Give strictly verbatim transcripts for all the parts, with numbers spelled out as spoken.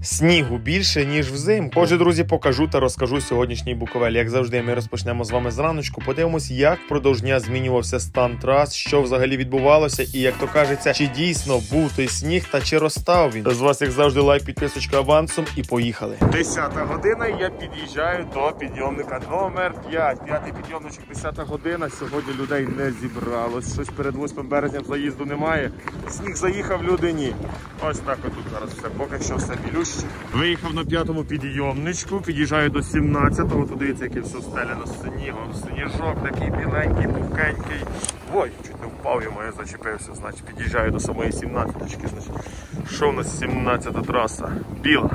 снігу більше, ніж взимку. Отже, друзі, покажу та розкажу сьогоднішній Буковель. Як завжди, ми розпочнемо з вами зраночку. Подивимось, як впродовж дня змінювався стан трас, що взагалі відбувалося і, як то кажеться, чи дійсно був той сніг та чи розстав він. З вас, як завжди, лайк, підписочка авансом і поїхали. Десята година, я під'їжджаю до підйомника номер п'ять. П'ятий підйомничок, десята година. Сьогодні людей не зібралось. Щось перед восьмим березням заїзду немає. Сніг заїхав, люди ні. Ось так отут зараз все. Поки що все білюще. Виїхав на п'ятому підйомничку, під'їжджаю до сімнадцятого. Тут дивіться, яке все стеляно снігом. Сніжок такий біленький, пухкенький. Ой, чуть не впав, йому я зачепився. Значить, під'їжджаю до самої сімнадцяточки. Значить, що в нас сімнадцята траса? Біла.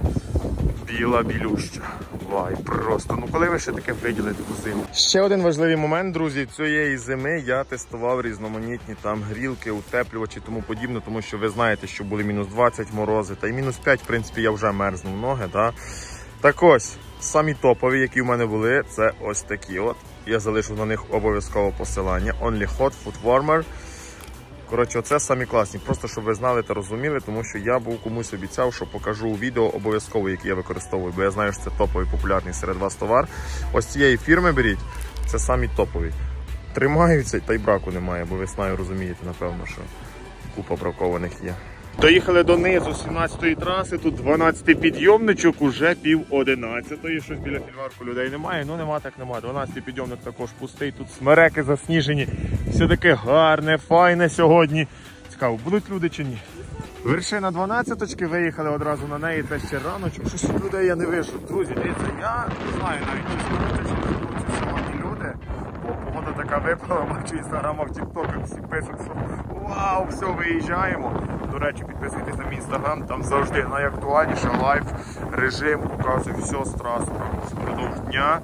Біла, білюща. Вай, просто. Ну коли ви ще таке виділи таку зиму? Ще один важливий момент, друзі. Цієї зими я тестував різноманітні там грілки, утеплювачі і тому подібне, тому що ви знаєте, що були мінус двадцять морози, та й мінус п'ять, в принципі, я вже мерзнув ноги, да? Так ось, самі топові, які в мене були, це ось такі от. Я залишу на них обов'язково посилання. Only Hot Foot Warmer. Коротше, оце самі класні, просто щоб ви знали та розуміли, тому що я був комусь обіцяв, що покажу у відео обов'язково, які я використовую, бо я знаю, що це топовий, популярний серед вас товар. Ось цієї фірми беріть, це самі топові. Тримаються, та й браку немає, бо весною розумієте, напевно, що купа бракованих є. Доїхали донизу сімнадцятої траси, тут дванадцятий підйомничок, уже пів одинадцятої, щось біля фільварку людей немає, ну нема так нема, дванадцятий підйомник також пустий, тут смереки засніжені, все таке гарне, файне сьогодні. Цікаво, будуть люди чи ні? Вершина дванадцяточки, виїхали одразу на неї, це ще раночок, щось людей я не вийшов. Друзі, дивіться, я не знаю навіть, чи скажуть, чи скажуть сьогодні люди, бо погода така випала, бачу інстаграмах, тіктоках, всі пишуть, що вау, все, виїжджаємо. До речі, підписуйтесь на мій інстаграм, там завжди найактуальніше лайв режим, показую все з траси впродовж дня.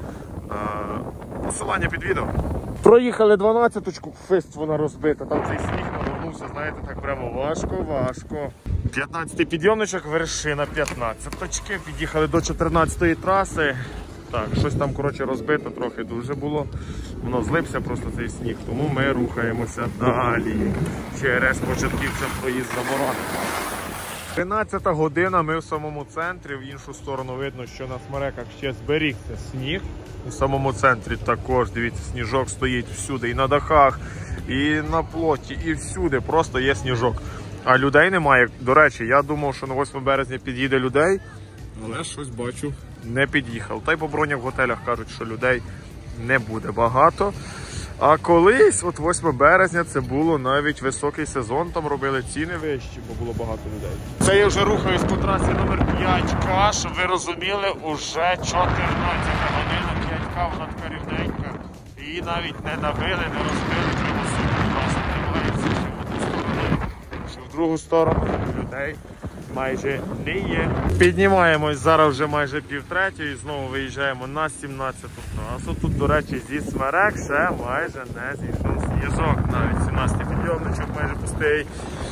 Посилання під відео. Проїхали дванадцяточку, фист вона розбита, там цей сніг навернувся, знаєте, так прямо важко-важко. п'ятнадцятий підйомничок, вершина п'ятнадцяточки, під'їхали до чотирнадцятої траси. Так, щось там, коротше, розбито трохи дуже було. Воно злився просто цей сніг, тому ми рухаємося далі. Через початківця проїзд заборонений. тринадцята година, ми в самому центрі, в іншу сторону видно, що на смереках ще зберігся сніг. У самому центрі також, дивіться, сніжок стоїть всюди, і на дахах, і на плоті, і всюди просто є сніжок. А людей немає. До речі, я думав, що на восьме березня під'їде людей, але щось бачу, не під'їхав. Та й по бронях в готелях кажуть, що людей не буде багато. А колись, от восьме березня, це було навіть високий сезон, там робили ціни вищі, бо було багато людей. Це я вже рухаюсь по трасі номер п'ять ка, щоб ви розуміли, уже чотирнадцята година, п'ять ка, вона така рівненька. Її навіть не набили, не розбили, треба супер трасу, тримається ще в одну сторону, ще в другу сторону, людей майже не є. Піднімаємось, зараз вже майже пів третьої, знову виїжджаємо на сімнадцяту трасу. Тут, до речі, зі смерек ще майже не зійшов сніжок. Навіть сімнадцятий підйомничок майже пустий.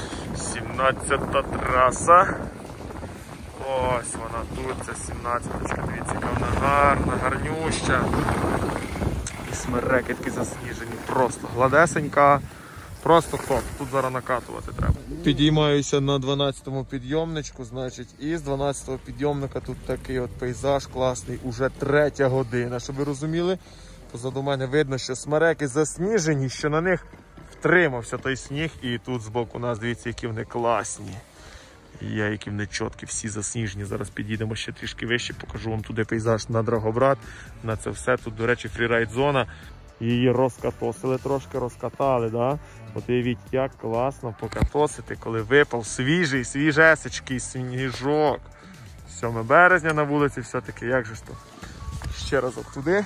сімнадцята траса. Ось вона тут, це сімнадцяточка. Дивіться, яка вона гарна, гарнюща. І смереки такі засніжені, просто гладесенька. Просто топ, тут зараз накатувати треба. Підіймаюся на дванадцятому підйомничку, значить, і з дванадцятого підйомника тут такий от пейзаж класний, уже третя година. Щоб ви розуміли, позаду мене видно, що смереки засніжені, що на них втримався той сніг, і тут збоку нас, дивіться, які вони класні. Я, які вони чіткі, всі засніжені. Зараз підійдемо ще трішки вище, покажу вам туди пейзаж на Драгобрат, на це все. Тут, до речі, фрірайд-зона. Її розкатосили, трошки розкатали, да? От уявіть, як класно покатосити, коли випав свіжий, свіжесечкий сніжок. сьоме березня на вулиці все-таки, як же ж то? Ще разок туди.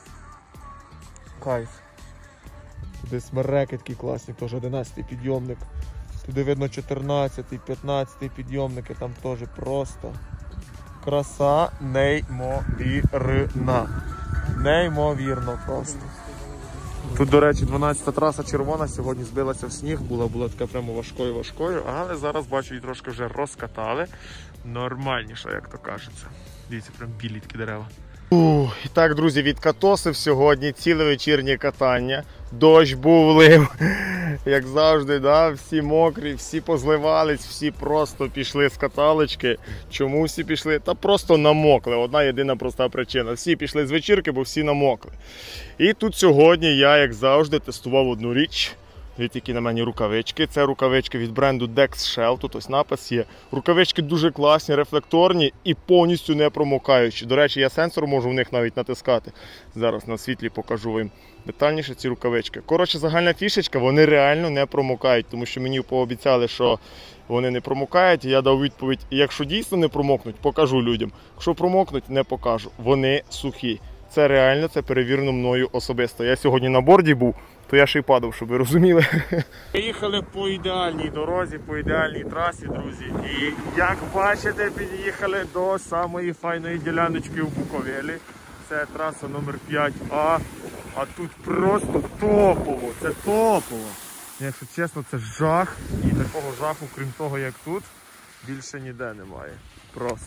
Кайф. Туди смереки такі класні, теж одинадцятий підйомник. Туди видно чотирнадцятий, п'ятнадцятий підйомники, там теж просто краса неймовірна. Неймовірно просто. Тут, до речі, дванадцята траса червона, сьогодні збилася в сніг, була, була така прямо важкою-важкою, але зараз, бачу, її трошки вже розкатали. Нормальніше, як то кажеться. Дивіться, прям білі такі дерева. Ух, і так, друзі, відкатосив сьогодні ціле вечірнє катання. Дощ був, лив. Як завжди, да? Всі мокрі, всі позливались, всі просто пішли з каталочки. Чому всі пішли? Та просто намокли. Одна єдина проста причина. Всі пішли з вечірки, бо всі намокли. І тут сьогодні я, як завжди, тестував одну річ. Дивіться, які на мені рукавички. Це рукавички від бренду Dex Shell. Тут ось напис є. Рукавички дуже класні, рефлекторні і повністю не промокаючі. До речі, я сенсор можу в них навіть натискати. Зараз на світлі покажу вам детальніше ці рукавички. Коротше, загальна фішечка, вони реально не промокають, тому що мені пообіцяли, що вони не промокають. І я дав відповідь, якщо дійсно не промокнуть, покажу людям. Якщо промокнуть, не покажу. Вони сухі. Це реально, це перевірено мною особисто. Я сьогодні на борді був, то я ще й падав, щоб ви розуміли. Приїхали по ідеальній дорозі, по ідеальній трасі, друзі. І як бачите, під'їхали до самої файної діляночки в Буковелі. Це траса номер п'ять А. А тут просто топово, це топово. Якщо чесно, це жах. І такого жаху, крім того, як тут, більше ніде немає. Просто.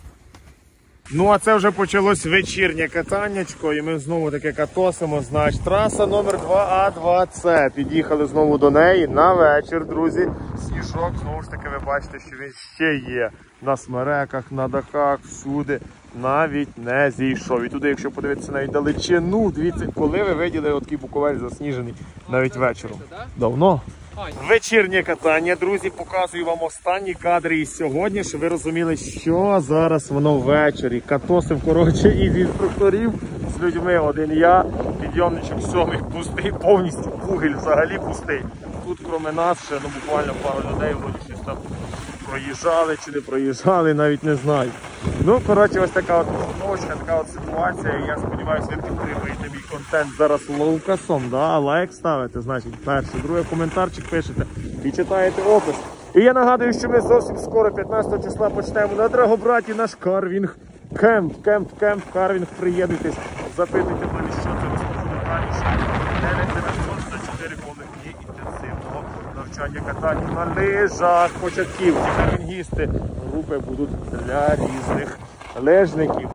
Ну, а це вже почалось вечірнє катаннячко, і ми знову таки катосимо. Значить, траса номер два А два С. Під'їхали знову до неї на вечір, друзі. Сніжок, знову ж таки, ви бачите, що він ще є на смереках, на дахах, всюди. Навіть не зійшов. І туди, якщо подивитися навіть далечину, дивіться, коли ви виділи такий Буковель засніжений навіть вечором. Давно. Вечірнє катання, друзі, показую вам останні кадри із сьогодні, щоб ви розуміли, що зараз воно ввечері. Катосив, коротше, із інструкторів з людьми. Один я, підйомничок сьомий пустий, повністю Бугель взагалі пустий. Тут, крім нас, ще ну, буквально пару людей, вроді щось там проїжджали чи не проїжджали, навіть не знаю. Ну, коротше, ось така от обстановочка, така от ситуація. Я сподіваюся, ви підтримуєте мій контент зараз лоукасом, да? Лайк ставите, значить, перше. Друге, коментарчик пишете і читаєте опис. І я нагадую, що ми зовсім скоро, п'ятнадцятого числа, почнемо на Драгобраті наш карвінг кемп. Кемп, кемп, карвінг, приєднуйтесь, запитуйте мене, що це, розкажу детальніше. дев'ять дев'ятсот за чотири повних дні інтенсивного навчання катання на лижах початківці. Карвінгісти, групи будуть для різних лижників.